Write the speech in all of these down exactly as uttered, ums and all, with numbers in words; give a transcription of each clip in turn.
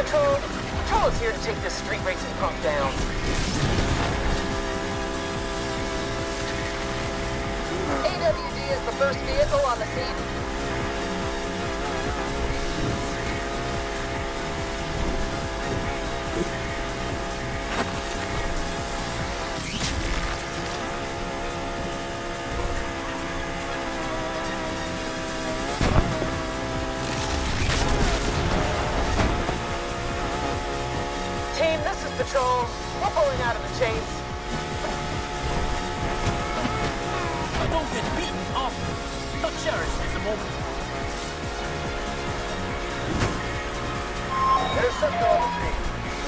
Patrol, Patrol is here to take this street racing punk down. A W D is the first vehicle on the scene. Team, this is Patrol. We're pulling out of the chase. Don't get beaten often. So cherish this moment. Interceptor on the scene.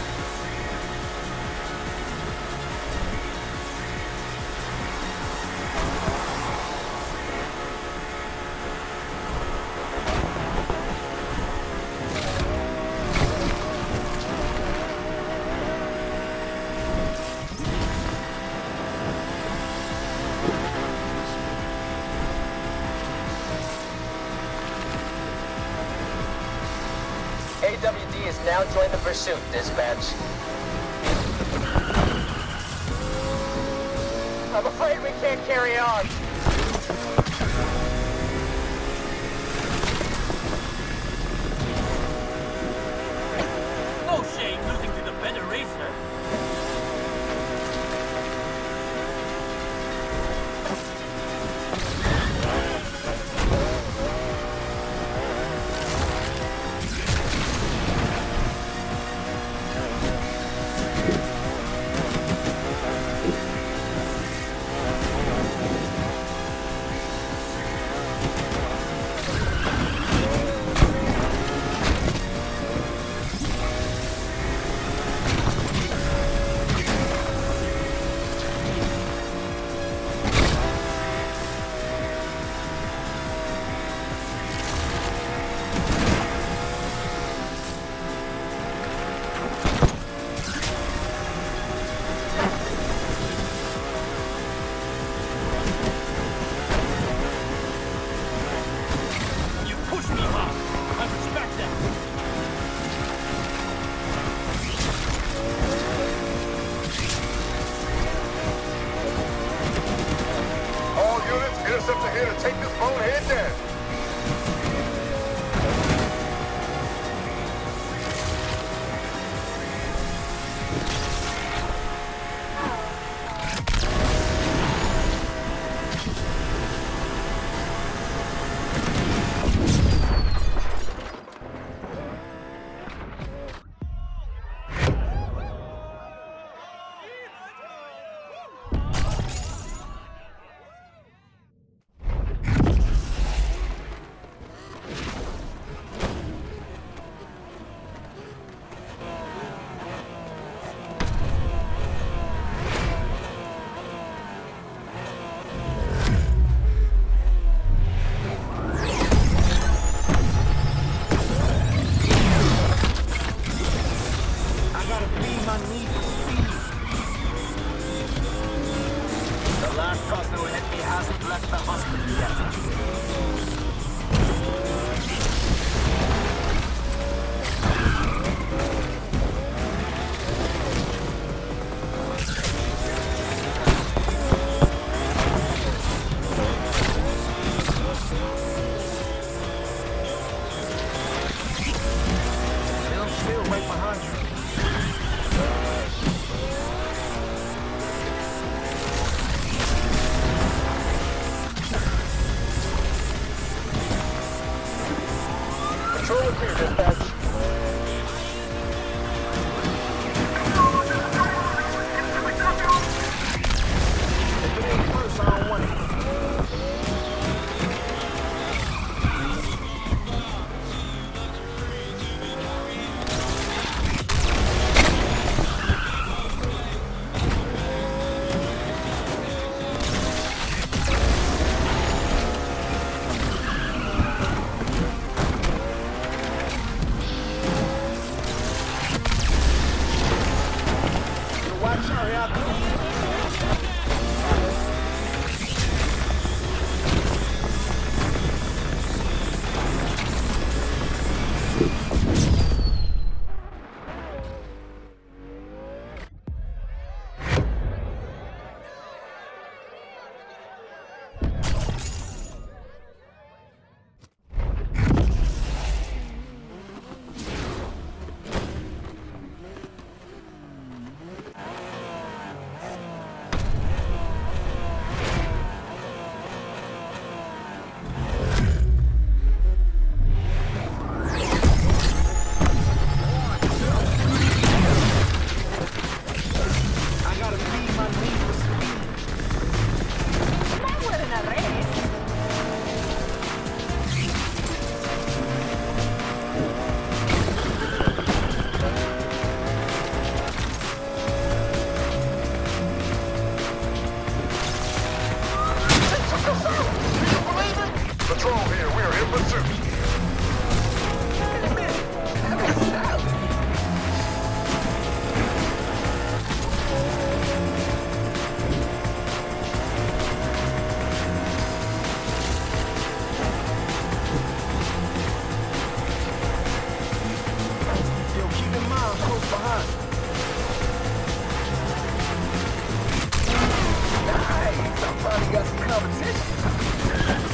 A W D has now joined the pursuit, dispatch. I'm afraid we can't carry on. No shame losing to the better racer. Interceptor here to take this bonehead down. Need For Speed. The last person who hit me hasn't left the hospital yet. Control clear, dispatch. If it ain't first, I don't want it. behind, close behind. Nice! I finally got some competition.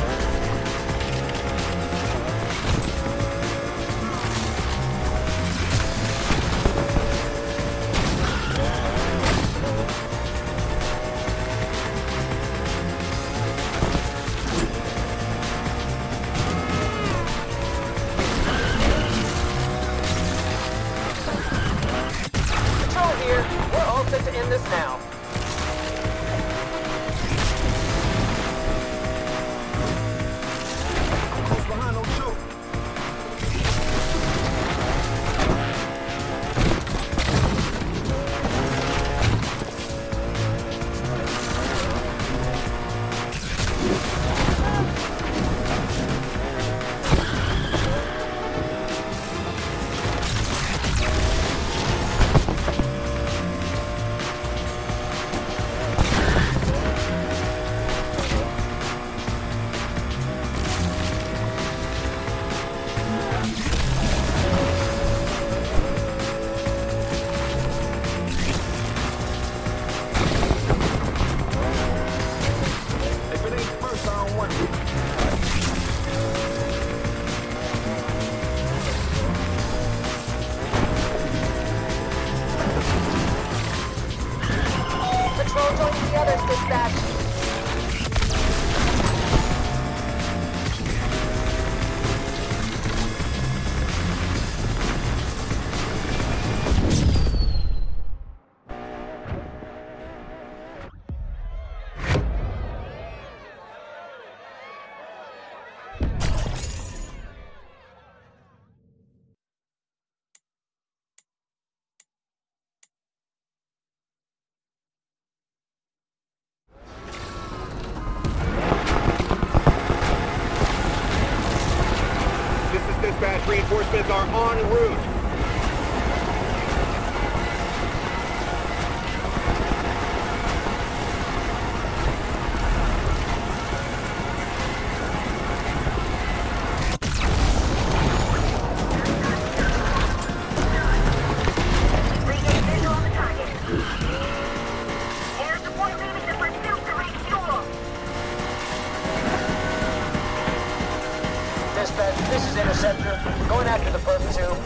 Here. We're all set to end this now. Close behind, don't shoot. Patrol joining the others, dispatch. Dispatch, reinforcements are en route. Regain visual on the target. Air support leaving to pursue to refuel. Dispatch, this is Interceptor. We're going after the perp two.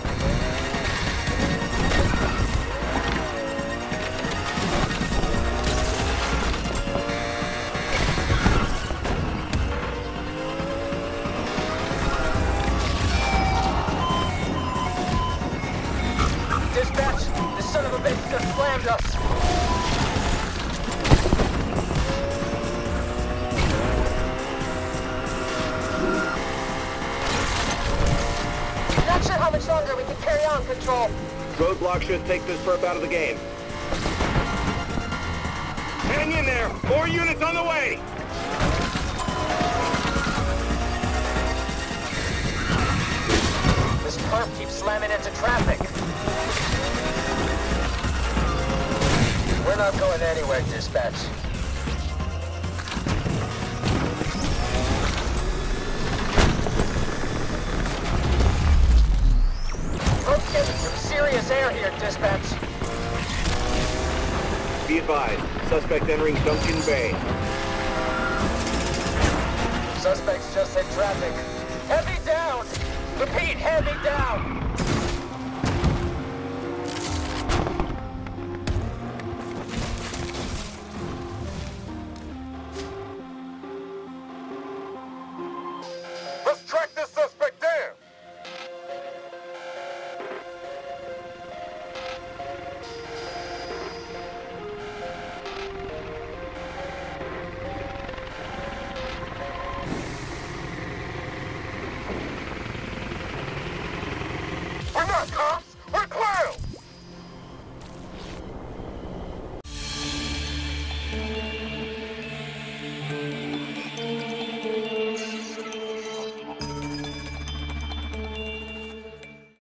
Dispatch, this son of a bitch just slammed us. Not sure how much longer we can carry on, Control. Roadblock should take this perp out of the game. Hang in there! More units on the way! This perp keeps slamming into traffic. We're not going anywhere, Dispatch. Perp's getting some serious air here, Dispatch. Be advised, suspect entering Duncan Bay. Suspects just hit traffic. Heavy down! Repeat, heavy down!